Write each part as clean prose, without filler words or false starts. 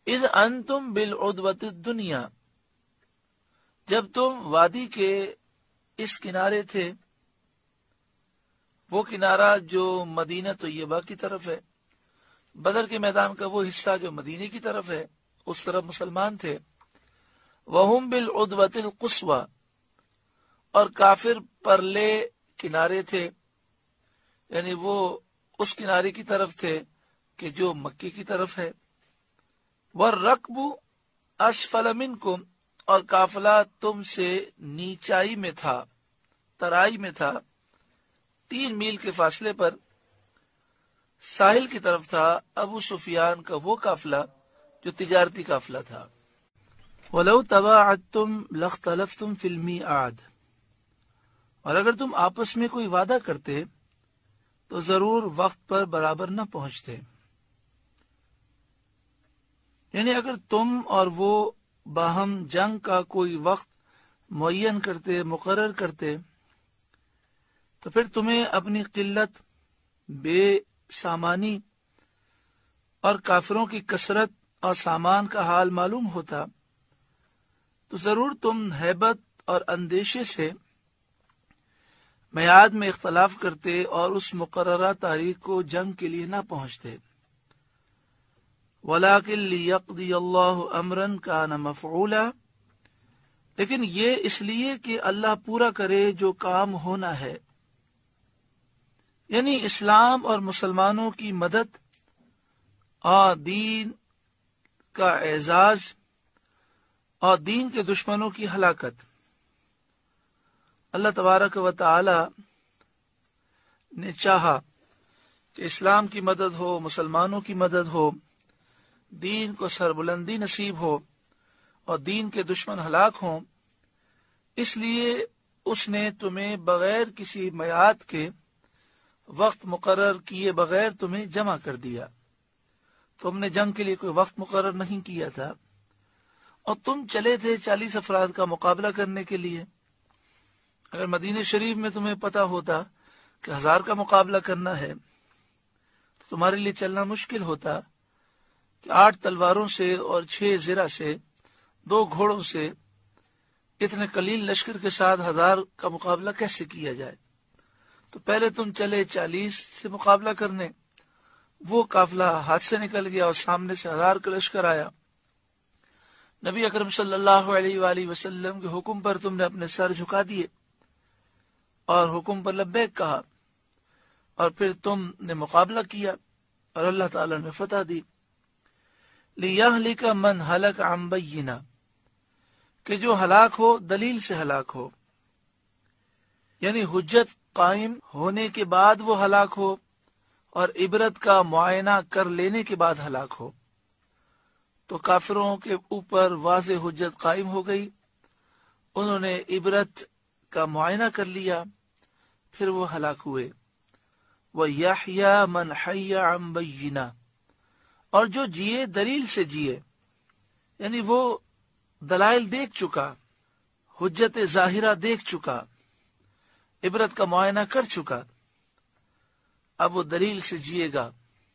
اذ انتم بالعدوۃ الدنیا، جب تم وادی کے اس کنارے تھے، وہ کنارہ جو مدینہ طیبہ کی طرف ہے، بدر کے میدان کا وہ حصہ جو مدینے کی طرف ہے، اس طرف مسلمان تھے. وہم بالعدوۃ القصویٰ، اور کافر پرلے کنارے تھے، یعنی وہ اس کنارے کی طرف تھے کہ جو مکے کی طرف ہے. والرکب اسفل منکم، اور قافلہ تم سے نیچائی میں تھا، ترائی میں تھا، 3 میل کے فاصلے پر ساحل کی طرف تھا ابو سفیان کا وہ قافلہ جو تجارتی قافلہ تھا. وَلَوْ تَوَاعَدْتُمْ لَاخْتَلَفْتُمْ فِي الْمِيعَادِ، اور اگر تم آپس میں کوئی وعدہ کرتے تو ضرور وقت پر برابر نہ پہنچتے. یعنی اگر تم اور وہ باہم جنگ کا کوئی وقت معین کرتے، مقرر کرتے، تو پھر تمہیں اپنی قلت، بے سامانی اور کافروں کی کثرت اور سامان کا حال معلوم ہوتا، تو ضرور تم ہیبت اور اندیشے سے میعاد میں اختلاف کرتے اور اس مقررہ تاریخ کو جنگ کے لیے نہ پہنچتے. وَلَٰكِن لِيَقْضِيَ اللَّهُ أَمْرًا كَانَ مَفْعُولًا، لیکن یہ اس لیے کہ اللہ پورا کرے جو کام ہونا ہے، یعنی اسلام اور مسلمانوں کی مدد اور دین کا اعزاز اور دین کے دشمنوں کی ہلاکت. اللہ تبارک و تعالی نے چاہا کہ اسلام کی مدد ہو، مسلمانوں کی مدد ہو، دین کو سربلندی نصیب ہو اور دین کے دشمن ہلاک ہوں. اس لیے اس نے تمہیں بغیر کسی میعاد کے، وقت مقرر کیے بغیر تمہیں جمع کر دیا. تم نے جنگ کے لیے کوئی وقت مقرر نہیں کیا تھا اور تم چلے تھے 40 افراد کا مقابلہ کرنے کے لیے. اگر مدینہ شریف میں تمہیں پتا ہوتا کہ 1000 کا مقابلہ کرنا ہے تو تمہارے لیے چلنا مشکل ہوتا کہ 8 تلواروں سے اور 6 زرہ سے، 2 گھوڑوں سے، اتنے قلیل لشکر کے ساتھ 1000 کا مقابلہ کیسے کیا جائے. تو پہلے تم چلے 40 سے مقابلہ کرنے، وہ قافلہ ہاتھ سے نکل گیا اور سامنے سے 1000 کا لشکر آیا. نبی اکرم صلی اللہ علیہ وآلہ وسلم کے حکم پر تم نے اپنے سر جھکا دیے اور حکم پر لبیک کہا، اور پھر تم نے مقابلہ کیا اور اللہ تعالی نے فتح دی. لِيَهْلِكَ مَنْ هَلَكَ عَنْ بَيِّنَةٍ، کہ جو ہلاک ہو دلیل سے ہلاک ہو، یعنی حجت قائم ہونے کے بعد وہ ہلاک ہو اور عبرت کا معائنہ کر لینے کے بعد ہلاک ہو. تو کافروں کے اوپر واضح حجت قائم ہو گئی، انہوں نے عبرت کا معائنہ کر لیا، پھر وہ ہلاک ہوئے. وَيَحْيَا مَنْ حَيَّ عَنْ بَيِّنَةٍ، اور جو جیے دلیل سے جیے، یعنی وہ دلائل دیکھ چکا، حجت ظاہرہ دیکھ چکا، عبرت کا معائنہ کر چکا، اب وہ دلیل سے جیے گا.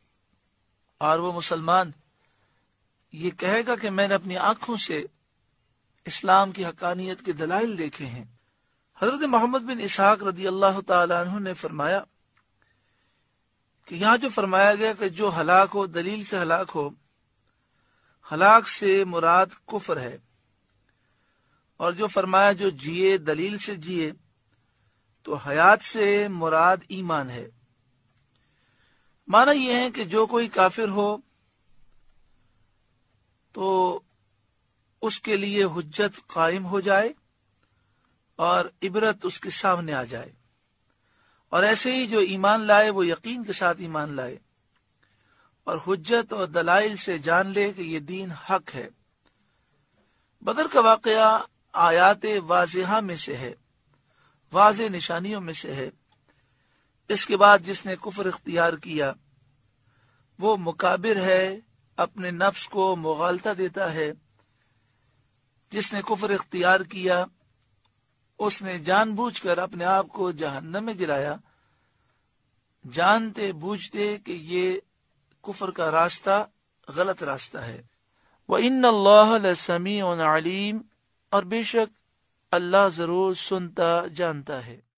اور وہ مسلمان یہ کہے گا کہ میں نے اپنی آنکھوں سے اسلام کی حقانیت کے دلائل دیکھے ہیں. حضرت محمد بن اسحاق رضی اللہ تعالی عنہ نے فرمایا کہ یہاں جو فرمایا گیا کہ جو ہلاک ہو دلیل سے ہلاک ہو، ہلاک سے مراد کفر ہے، اور جو فرمایا جو جیے دلیل سے جیے، تو حیات سے مراد ایمان ہے. معنی یہ ہے کہ جو کوئی کافر ہو تو اس کے لیے حجت قائم ہو جائے اور عبرت اس کے سامنے آ جائے، اور ایسے ہی جو ایمان لائے وہ یقین کے ساتھ ایمان لائے اور حجت اور دلائل سے جان لے کہ یہ دین حق ہے. بدر کا واقعہ آیات واضحہ میں سے ہے، واضح نشانیوں میں سے ہے. اس کے بعد جس نے کفر اختیار کیا وہ مکابر ہے، اپنے نفس کو مغالطہ دیتا ہے. جس نے کفر اختیار کیا اس نے جان بوجھ کر اپنے آپ کو جہنم میں گرایا، جانتے بوجھتے کہ یہ کفر کا راستہ غلط راستہ ہے. وَإِنَّ اللَّهَ لَسَمِيعٌ عَلِيمٌ، اور بے شک اللہ ضرور سنتا جانتا ہے۔